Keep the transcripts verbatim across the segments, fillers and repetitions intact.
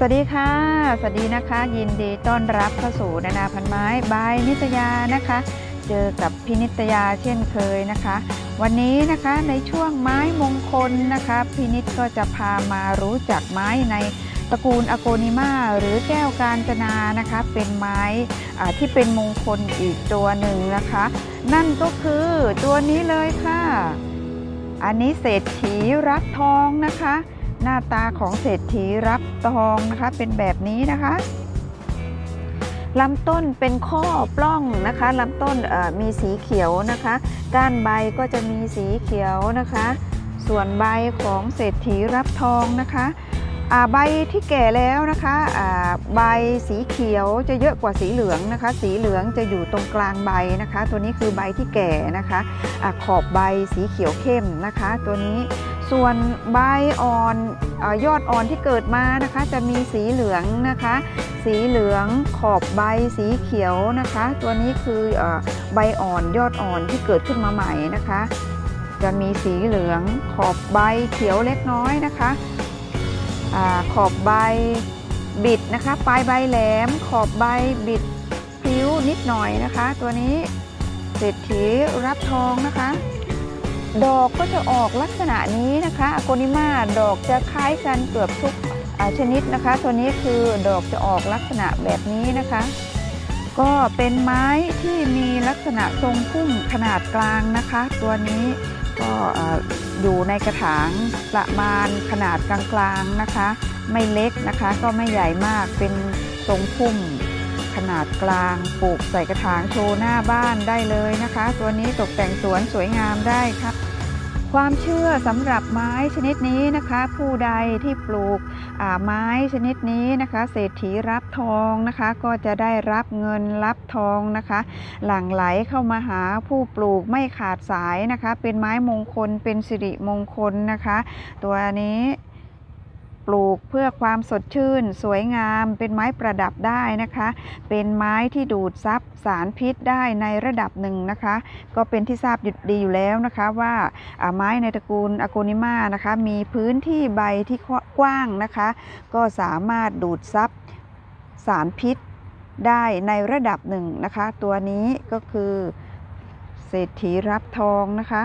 วัสดีค่ะสวัสดีนะคะยินดีต้อนรับเข้าสู่นานาพันไม้บายนิตยานะคะเจอกับพินิตยาเช่นเคยนะคะวันนี้นะคะในช่วงไม้มงคลนะคะพินิตก็จะพามารู้จักไม้ในตระกูลอโกนิมาหรือแก้วกาญจนานะคะเป็นไม้ที่เป็นมงคลอีกตัวหนึ่งนะคะนั่นก็คือตัวนี้เลยค่ะอันนี้เศรษฐีรับทองนะคะหน้าตาของเศรษฐีรับทองนะคะเป็นแบบนี้นะคะลำต้นเป็นข้อปล้องนะคะลำต้นมีสีเขียวนะคะก้านใบก็จะมีสีเขียวนะคะส่วนใบของเศรษฐีรับทองนะคะใบที่แก่แล้วนะคะใบสีเขียวจะเยอะกว่าสีเหลืองนะคะสีเหลืองจะอยู่ตรงกลางใบนะคะตัวนี้คือใบที่แก่นะคะอะขอบใบสีเขียวเข้มนะคะตัวนี้ส่วนใบอ่อนยอดอ่อนที่เกิดมานะคะจะมีสีเหลืองนะคะสีเหลืองขอบใบสีเขียวนะคะตัวนี้คือใบอ่อนยอดอ่อนที่เกิดขึ้นมาใหม่นะคะจะมีสีเหลืองขอบใบเขียวเล็กน้อยนะคะขอบใบบิดนะคะปลายใบแหลมขอบใบบิดพลิ้วนิดหน่อยนะคะตัวนี้เศรษฐีรับทองนะคะดอกก็จะออกลักษณะนี้นะคะอโกนิมาดอกจะคล้ายกันเกือบทุกชนิดนะคะตัวนี้คือดอกจะออกลักษณะแบบนี้นะคะก็เป็นไม้ที่มีลักษณะทรงพุ่มขนาดกลางนะคะตัวนี้ก็อยู่ในกระถางประมาณขนาดกลางๆนะคะไม่เล็กนะคะก็ไม่ใหญ่มากเป็นทรงพุ่มขนาดกลางปลูกใส่กระถางโชว์หน้าบ้านได้เลยนะคะตัวนี้ตกแต่งสวนสวยงามได้ครับความเชื่อสำหรับไม้ชนิดนี้นะคะผู้ใดที่ปลูกไม้ชนิดนี้นะคะเศรษฐีรับทองนะคะก็จะได้รับเงินรับทองนะคะหลั่งไหลเข้ามาหาผู้ปลูกไม่ขาดสายนะคะเป็นไม้มงคลเป็นสิริมงคลนะคะตัวนี้ปลูกเพื่อความสดชื่นสวยงามเป็นไม้ประดับได้นะคะเป็นไม้ที่ดูดซับสารพิษได้ในระดับหนึ่งนะคะก็เป็นที่ทราบดีอยู่แล้วนะคะว่าไม้ในตระกูลอโกนิมานะคะมีพื้นที่ใบที่กว้างนะคะก็สามารถดูดซับสารพิษได้ในระดับหนึ่งนะคะตัวนี้ก็คือเศรษฐีรับทองนะคะ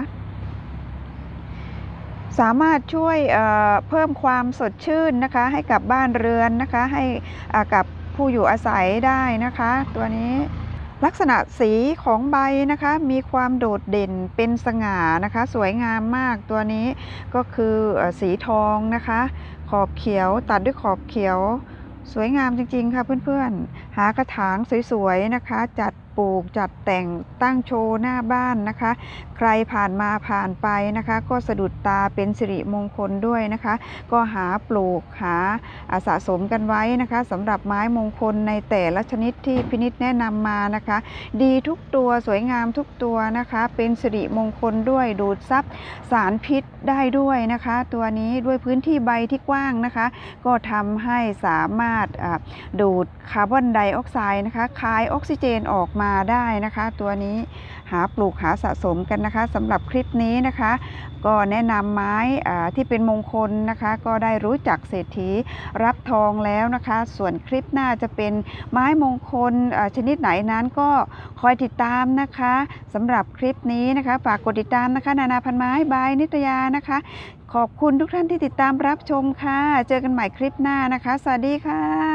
สามารถช่วยเเพิ่มความสดชื่นนะคะให้กับบ้านเรือนนะคะให้กับผู้อยู่อาศัยได้นะคะตัวนี้ลักษณะสีของใบนะคะมีความโดดเด่นเป็นสง่านะคะสวยงามมากตัวนี้ก็คือสีทองนะคะขอบเขียวตัดด้วยขอบเขียวสวยงามจริงๆค่ะเพื่อนๆหากระถางสวยๆนะคะจัดปลูกจัดแต่งตั้งโชว์หน้าบ้านนะคะใครผ่านมาผ่านไปนะคะก็สะดุดตาเป็นสิริมงคลด้วยนะคะก็หาปลูกหาสะสมกันไว้นะคะสำหรับไม้มงคลในแต่ละชนิดที่พินิจแนะนำมานะคะดีทุกตัวสวยงามทุกตัวนะคะเป็นสิริมงคลด้วยดูดซับสารพิษได้ด้วยนะคะตัวนี้ด้วยพื้นที่ใบที่กว้างนะคะก็ทำให้สามารถดูดคาร์บอนไดออกไซด์นะคะคายออกซิเจนออกมาได้นะคะตัวนี้หาปลูกหาสะสมกันนะคะสำหรับคลิปนี้นะคะก็แนะนำไม้ที่เป็นมงคลนะคะก็ได้รู้จักเศรษฐีรับทองแล้วนะคะส่วนคลิปหน้าจะเป็นไม้มงคลชนิดไหนนั้นก็คอยติดตามนะคะสำหรับคลิปนี้นะคะฝากกดติดตามนะคะนานาพันไม้บายนิตยานะคะขอบคุณทุกท่านที่ติดตามรับชมค่ะเจอกันใหม่คลิปหน้านะคะสวัสดีค่ะ